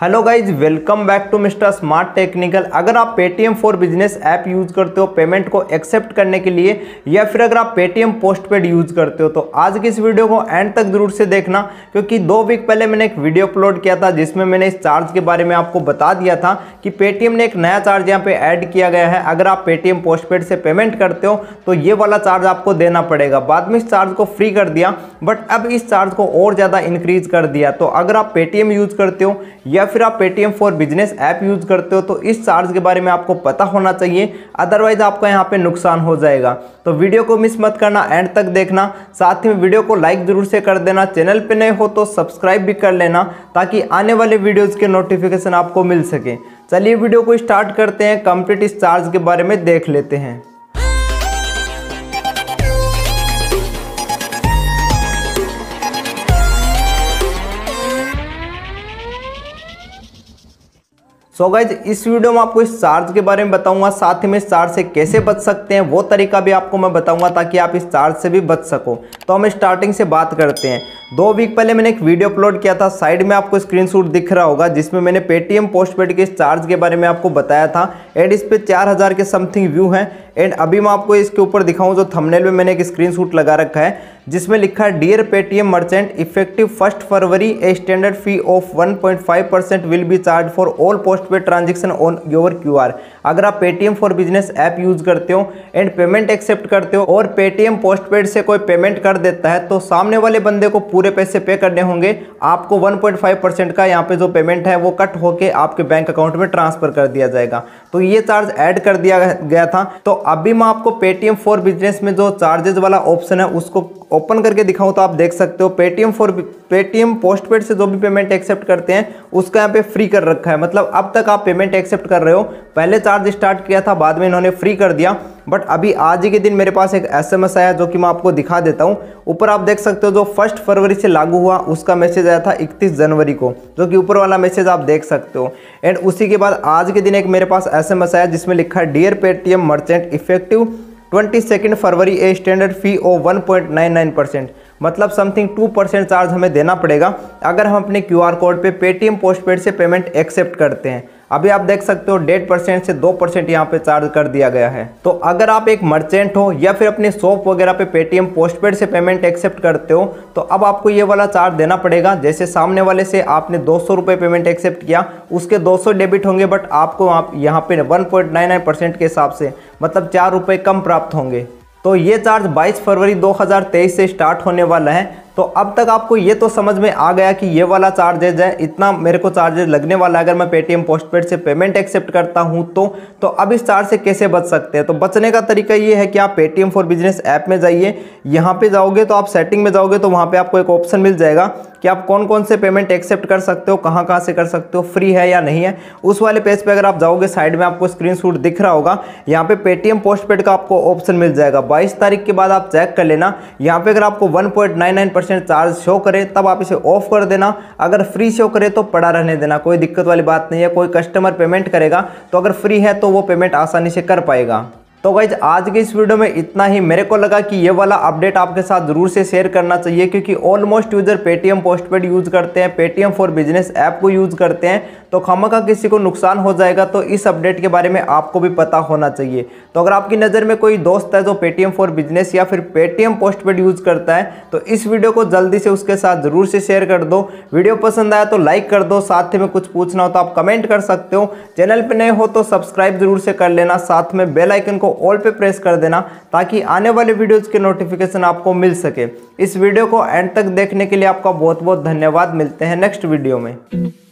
Hello guys, welcome back to mister smart technical. अगर आप Paytm for business app use करते हो payment को एक्सेप्ट करने के लिए, या फिर अगर आप पेटीएम पोस्टपेड यूज करते हो, तो आज की इस वीडियो को एंड तक जरूर से देखना, क्योंकि 2 वीक पहले मैंने एक वीडियो अपलोड किया था जिसमें मैंने इस चार्ज के बारे में आपको बता दिया था कि पेटीएम ने एक नया चार्ज यहाँ पे ऐड किया गया है। अगर आप पेटीएम पोस्टपेड से पेमेंट करते हो तो ये वाला चार्ज आपको देना पड़ेगा। बाद में इस चार्ज को फ्री कर दिया, बट अब इस चार्ज को और ज़्यादा इंक्रीज कर दिया। तो अगर आप पेटीएम यूज करते हो या फिर आप Paytm for business app use करते हो तो इस चार्ज के बारे में आपको पता होना चाहिए, अदरवाइज आपका यहाँ पे नुकसान हो जाएगा। तो वीडियो को मिस मत करना, एंड तक देखना। साथ ही में वीडियो को लाइक जरूर से कर देना, चैनल पे नए हो तो सब्सक्राइब भी कर लेना ताकि आने वाले वीडियोस के नोटिफिकेशन आपको मिल सके। चलिए वीडियो को स्टार्ट करते हैं, कंप्लीट इस चार्ज के बारे में देख लेते हैं। सो गाइज, इस वीडियो में आपको इस चार्ज के बारे में बताऊंगा, साथ ही में इस चार्ज से कैसे बच सकते हैं वो तरीका भी आपको मैं बताऊंगा ताकि आप इस चार्ज से भी बच सको। तो हम स्टार्टिंग से बात करते हैं। 2 वीक पहले मैंने एक वीडियो अपलोड किया था, साइड में आपको स्क्रीनशॉट दिख रहा होगा, जिसमें मैंने पेटीएम पोस्टपेड के इस चार्ज के बारे में आपको बताया था। एंड इस पे 4000 के समथिंग व्यू हैं। एंड अभी मैं आपको इसके ऊपर दिखाऊं, जो थंबनेल में मैंने एक स्क्रीनशॉट लगा रखा है जिसमें लिखा है dear Paytm merchant, effective 1 February a standard fee of 1.5% will be charge for all postpaid transaction on your QR। अगर आप Paytm for business app use करते हो एंड पेमेंट एक्सेप्ट करते हो और पेटीएम पोस्टपेड से कोई पेमेंट कर देता है तो सामने वाले बंदे को पूरे पैसे पे करने होंगे। आपको 1.5% का यहाँ पे जो पेमेंट है वो कट होके आपके बैंक अकाउंट में ट्रांसफर कर दिया जाएगा। तो ये चार्ज ऐड कर दिया गया था। तो अभी मैं आपको पेटीएम फॉर बिजनेस में जो चार्जेस वाला ऑप्शन है उसको ओपन करके दिखाऊं तो आप देख सकते हो पेटीएम पोस्टपेड से जो भी पेमेंट एक्सेप्ट करते हैं उसका यहाँ पे फ्री कर रखा है। मतलब अब तक आप पेमेंट एक्सेप्ट कर रहे हो, पहले चार्ज स्टार्ट किया था, बाद में इन्होंने फ्री कर दिया। बट अभी आज ही के दिन मेरे पास एक SMS आया जो कि मैं आपको दिखा देता हूँ। ऊपर आप देख सकते हो जो 1 फरवरी से लागू हुआ उसका मैसेज आया था 31 जनवरी को, जो कि ऊपर वाला मैसेज आप देख सकते हो। एंड उसी के बाद आज के दिन एक मेरे पास SMS आया जिसमें लिखा है dear Paytm merchant, effective 22 February a standard fee of 1.99%। मतलब समथिंग 2% चार्ज हमें देना पड़ेगा अगर हम अपने QR कोड पे पेटीएम पोस्टपेड से पेमेंट एक्सेप्ट करते हैं। अभी आप देख सकते हो 1.5% से 2% यहाँ पे चार्ज कर दिया गया है। तो अगर आप एक मर्चेंट हो या फिर अपने शॉप वगैरह पे पेटीएम पोस्टपेड से पेमेंट एक्सेप्ट करते हो तो अब आपको ये वाला चार्ज देना पड़ेगा। जैसे सामने वाले से आपने 200 रुपये पेमेंट एक्सेप्ट किया, उसके 200 डेबिट होंगे, बट आपको यहाँ पे 1.99% के हिसाब से मतलब 4 रुपये कम प्राप्त होंगे। तो ये चार्ज 22 फरवरी 2023 से स्टार्ट होने वाला है। तो अब तक आपको ये तो समझ में आ गया कि ये वाला चार्जेज है, इतना मेरे को चार्जेज लगने वाला है अगर मैं पेटीएम पोस्टपेड से पेमेंट एक्सेप्ट करता हूं तो अब इस चार्ज से कैसे बच सकते हैं। तो बचने का तरीका ये है कि आप पेटीएम फॉर बिजनेस ऐप में जाइए। यहाँ पे जाओगे तो आप सेटिंग में जाओगे तो वहाँ पे आपको एक ऑप्शन मिल जाएगा कि आप कौन कौन से पेमेंट एक्सेप्ट कर सकते हो, कहाँ कहाँ से कर सकते हो, फ्री है या नहीं है। उस वाले पेज पे अगर आप जाओगे, साइड में आपको स्क्रीनशॉट दिख रहा होगा, यहाँ पे पेटीएम पोस्टपेड का आपको ऑप्शन मिल जाएगा। 22 तारीख के बाद आप चेक कर लेना। यहाँ पे अगर आपको 1.99% चार्ज शो करे तब आप इसे ऑफ कर देना, अगर फ्री शो करे तो पड़ा रहने देना, कोई दिक्कत वाली बात नहीं है। कोई कस्टमर पेमेंट करेगा तो अगर फ्री है तो वो पेमेंट आसानी से कर पाएगा। तो गाइज, आज के इस वीडियो में इतना ही। मेरे को लगा कि ये वाला अपडेट आपके साथ जरूर से शेयर करना चाहिए, क्योंकि almost user Paytm postpaid use करते हैं, पेटीएम फॉर बिजनेस ऐप को यूज करते हैं, तो खामखा किसी को नुकसान हो जाएगा। तो इस अपडेट के बारे में आपको भी पता होना चाहिए। तो अगर आपकी नज़र में कोई दोस्त है जो पेटीएम फॉर बिजनेस या फिर पेटीएम पोस्टपेड यूज करता है तो इस वीडियो को जल्दी से उसके साथ जरूर से शेयर कर दो। वीडियो पसंद आया तो लाइक कर दो, साथ में कुछ पूछना हो तो आप कमेंट कर सकते हो। चैनल पर नए हो तो सब्सक्राइब जरूर से कर लेना, साथ में बेल आइकन को ऑल पे प्रेस कर देना ताकि आने वाले वीडियोस के नोटिफिकेशन आपको मिल सके। इस वीडियो को एंड तक देखने के लिए आपका बहुत बहुत धन्यवाद। मिलते हैं नेक्स्ट वीडियो में।